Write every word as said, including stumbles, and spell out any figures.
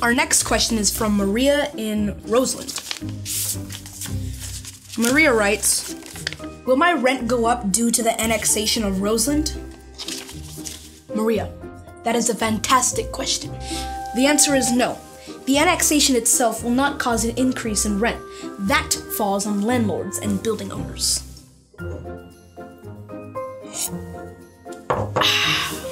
Our next question is from Maria in Roseland. Maria writes, will my rent go up due to the annexation of Roseland? Maria, that is a fantastic question. The answer is no. The annexation itself will not cause an increase in rent. That falls on landlords and building owners.